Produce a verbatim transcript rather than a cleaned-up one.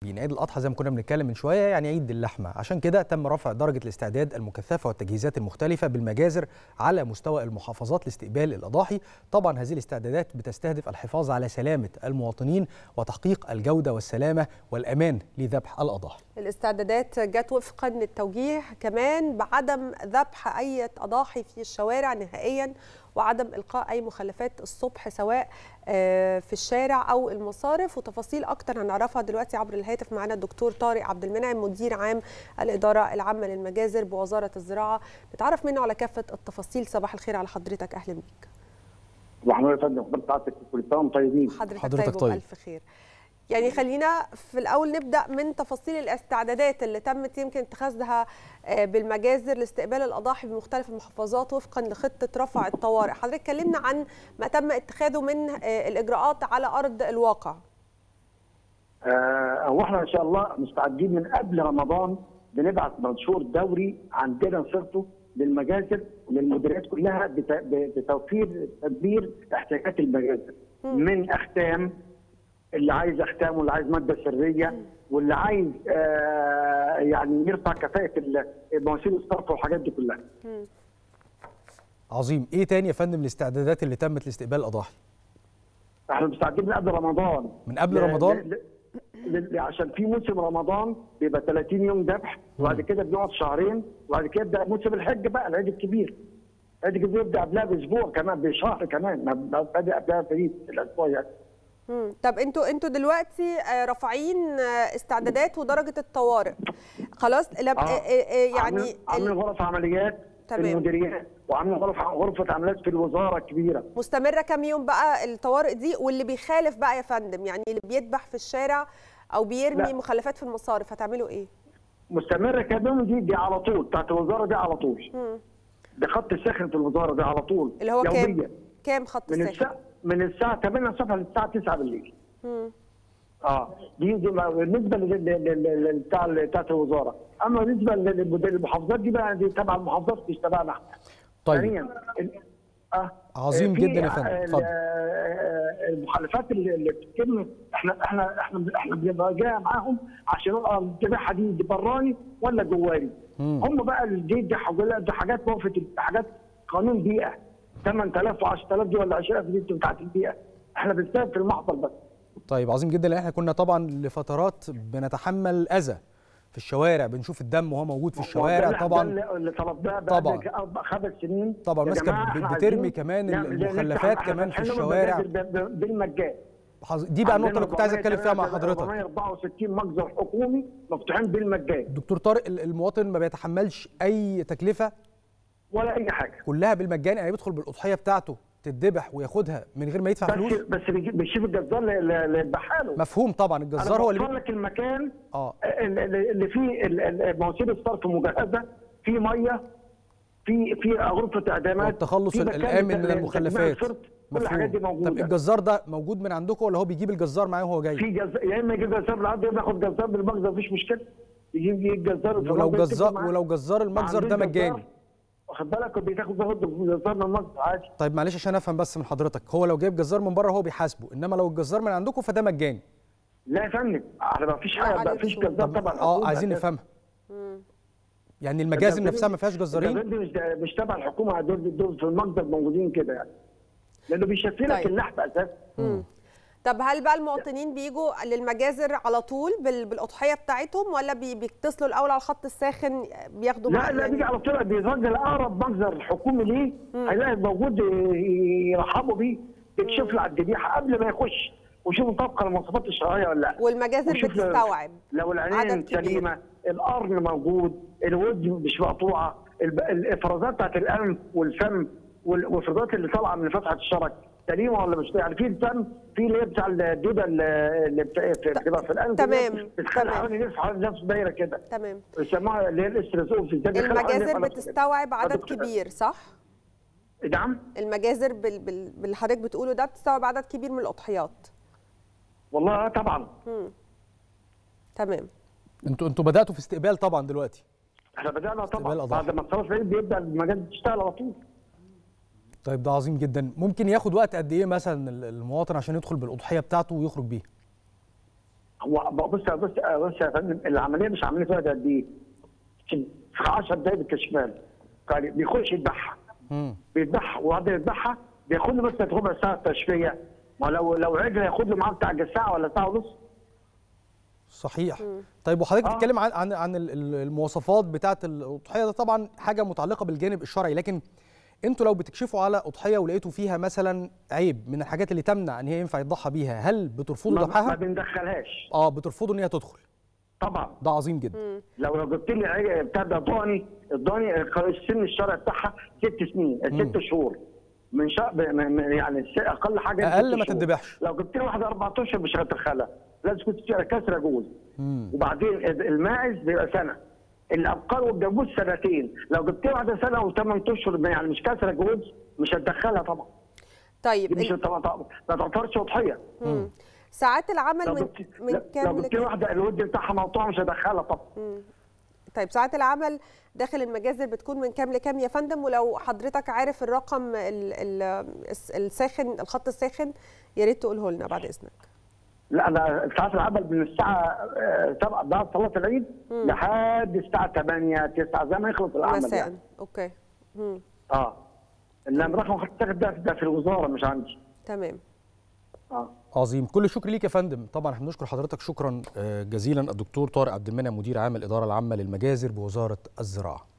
عيد الأضحى زي ما كنا بنتكلم من شوية يعني عيد اللحمة، عشان كده تم رفع درجة الاستعداد المكثفة والتجهيزات المختلفة بالمجازر على مستوى المحافظات لاستقبال الأضاحي. طبعا هذه الاستعدادات بتستهدف الحفاظ على سلامة المواطنين وتحقيق الجودة والسلامة والأمان لذبح الأضاحي. الاستعدادات جت وفقا للتوجيه كمان بعدم ذبح أي أضاحي في الشوارع نهائيا، وعدم إلقاء أي مخلفات الصبح سواء في الشارع أو المصارف. وتفاصيل أكتر هنعرفها دلوقتي عبر الهاتف معنا الدكتور طارق عبد المنعم مدير عام الإدارة العامة للمجازر بوزارة الزراعة، نتعرف منه على كافة التفاصيل. صباح الخير على حضرتك، أهلا بيك. صباح النور يا فندم، حضرتك كل سنة وانتم طيبين. حضرتك, حضرتك طيب وبألف خير. يعني خلينا في الأول نبدأ من تفاصيل الاستعدادات اللي تمت يمكن اتخاذها بالمجازر لاستقبال الأضاحي بمختلف المحافظات وفقا لخطة رفع الطوارئ. حضرتك كلمنا عن ما تم اتخاذه من الإجراءات على أرض الواقع. آه واحنا إن شاء الله مستعدين من قبل رمضان، بنبعث منشور دوري عندنا صرته للمجازر وللمديريات كلها بتوفير تدبير احتياجات المجازر من أختام، اللي عايز اختام واللي عايز ماده سريه واللي عايز آه يعني يرفع كفاءه مواسير الصرف والحاجات دي كلها. عظيم. ايه تاني يا فندم الاستعدادات اللي تمت لاستقبال الاضاحي؟ احنا مستعدين من قبل رمضان. من قبل رمضان؟ ل... ل... ل... عشان في موسم رمضان بيبقى ثلاثين يوم ذبح، وبعد كده بنقعد شهرين، وبعد كده يبدا موسم الحج بقى، العيد الكبير. العيد الكبير يبدا قبلها باسبوع كمان، بشهر كمان، بدا قبلها في الاسبوع يعني. مم. طب انتوا انتوا دلوقتي رافعين استعدادات ودرجه الطوارئ خلاص. لب... آه. يعني عاملين غرف عمليات في المديريات، وعاملين غرف غرفه عمليات في الوزاره الكبيره. مستمره كام يوم بقى الطوارئ دي؟ واللي بيخالف بقى يا فندم، يعني اللي بيذبح في الشارع او بيرمي لا. مخلفات في المصارف، هتعملوا ايه؟ مستمره كام يوم دي؟ دي على طول بتاعت الوزاره دي على طول. مم. ده خط ساخن في الوزاره دي على طول. اللي هو كام؟ كام خط من ساخن؟ الساعة من الساعة ثمانية الصبح للساعة تسعة بالليل. امم اه دي, دي بالنسبة بتاع بتاعت الوزارة، اما بالنسبة للمحافظات دي بقى دي تبع المحافظات مش تبعنا احنا. طيب. ثانيا اه عظيم جدا يا فندم. اتفضل. المخالفات اللي بتتم احنا احنا احنا احنا بنبقى جاي معاهم عشان الذبيحه دي دي براني ولا جواري. هم بقى دي دي حاجات وقفت، حاجات قانون بيئه ثمانية آلاف وعشرة آلاف دي ولا عشرين ألف دي بتاعت البيئه، احنا بنستهدف في المحضر بس. طيب عظيم جدا، لان احنا كنا طبعا لفترات بنتحمل اذى في الشوارع، بنشوف الدم وهو موجود في الشوارع. طبعا اللي طلبناه طبعا خمس سنين طبعا ماسكه بترمي كمان المخلفات كمان في الشوارع بالمجان. دي بقى النقطه اللي كنت عايز اتكلم فيها مع حضرتك. أربعمائة وأربعة وستين مجزر حكومي مفتوحين بالمجان. دكتور طارق، المواطن ما بيتحملش اي تكلفه ولا اي حاجه، كلها بالمجان، يعني بيدخل بالاضحيه بتاعته تتذبح وياخدها من غير ما يدفع بس فلوس. بس بيشوف الجزار اللي يذبحها له. مفهوم طبعا، الجزار هو اللي بيوصل لك المكان اه اللي فيه مواسير الصرف مجهزه، في ميه، في في غرفه اعدامات، والتخلص الامن من المخلفات، كل الحاجات دي موجوده. طب الجزار ده موجود من عندكم ولا هو بيجيب الجزار معاه وهو جاي؟ في جزار، يا اما يجيب جزار من عنده يا اما ياخد جزار بالمخزن، مفيش مشكله. يجيب الجزار ولو جزار ولو جزار المجزر ده مجاني، واخد بالك، بياخد جزار من المصدر عادي. طيب معلش عشان افهم بس من حضرتك، هو لو جايب جزار من بره هو بيحاسبه، انما لو الجزار من عندكم فده مجاني؟ لا يا فندم، احنا ما فيش حاجه، ما فيش جزار طبعا. اه عايزين نفهمها. يعني المجازر نفسها ما فيهاش جزارين؟ مش مش تبع الحكومه، دول دول في المقدر موجودين كده يعني، لانه بيشفي لك طيب. اللحم اساسا. طب هل بقى المواطنين بيجوا للمجازر على طول بالاضحيه بتاعتهم، ولا بيتصلوا الاول على الخط الساخن بياخدوا؟ لا لا بيجي على طول، بيرجع لاقرب مجزر حكومي ليه، هيلاقي موجود يرحبوا بيه، يكشف له على الذبيحه قبل ما يخش ويشوف طبقا المواصفات الشرعيه ولا لا. والمجازر بتستوعب لو العينين سليمه، القرن موجود، الودن مش مقطوعه، الافرازات بتاعت الانف والفم والافرازات اللي طالعه من فتحه الشرج سليمه ولا مش، يعني في الفم في اللي هي بتاع الدوده اللي بتبقى في الانف، تمام بتخلي حوالي نفس حوالي نفس دايره كده، تمام، بيسموها اللي هي الاسترازوف. المجازر بتستوعب عدد كبير صح؟ نعم، المجازر بال... بال... باللي حضرتك بتقوله ده بتستوعب عدد كبير من الاضحيات. والله طبعا. امم تمام. انتوا انتوا بداتوا في استقبال طبعا دلوقتي؟ احنا بدانا طبعا بعد ما تخلص العيد بيبدا المجازر تشتغل على طول. طيب ده عظيم جدا. ممكن ياخد وقت قد ايه مثلا المواطن عشان يدخل بالاضحيه بتاعته ويخرج بيها؟ هو بص بص بص يا فندم، العمليه مش عاملين فيها قد ايه؟ في عشر دقايق بالكشمال بيخش يذبحها، بيذبحها وبعد يذبحها بياخد له بس ربع ساعه تشفيه، ما لو لو عجل هياخد له معاه بتاع ساعه ولا ساعه ونص. صحيح. مم. طيب وحضرتك بتتكلم آه. عن عن عن المواصفات بتاعه الاضحيه، ده طبعا حاجه متعلقه بالجانب الشرعي، لكن انتوا لو بتكشفوا على اضحيه ولقيتوا فيها مثلا عيب من الحاجات اللي تمنع ان هي ينفع يضحى بيها، هل بترفضوا ذبحها؟ ما بندخلهاش. اه بترفضوا ان هي تدخل. طبعا. ده عظيم جدا. مم. لو لو جبت لي بتاع ده ضاني، الضاني السن الشرعي بتاعها ست سنين، ست شهور. من شهر يعني اقل حاجه اقل ما تذبحش. لو جبت لي واحده أربعة أشهر مش هتدخلها، لازم تكون فيها كسره جوز. وبعدين الماعز بيبقى سنه، الابقار والجاموس سنتين، لو جبت لي واحده سنه وثمان اشهر يعني مش كسره جوز مش هتدخلها طبعا. طيب دي مش ال... ما تعتبرش اضحيه. ساعات العمل من من كام لو جبت لي واحده الود بتاعها مقطوع مش هدخلها طبعا. مم. طيب ساعات العمل داخل المجازر بتكون من كام لكام يا فندم؟ ولو حضرتك عارف الرقم الساخن، الخط الساخن، يا ريت تقوله لنا بعد اذنك. لا انا ساعات العمل من الساعه سبعة بعد صلاه العيد لحد الساعه ثمانية تسعة زي ما يخلص العمل مساء يعني. اوكي. مم. اه انما رقم خط الساخن ده, ده في الوزاره مش عندي. تمام. اه عظيم. كل الشكر ليك يا فندم. طبعا احنا بنشكر حضرتك شكرا جزيلا الدكتور طارق عبد المنعم، مدير عام الاداره العامه للمجازر بوزاره الزراعه.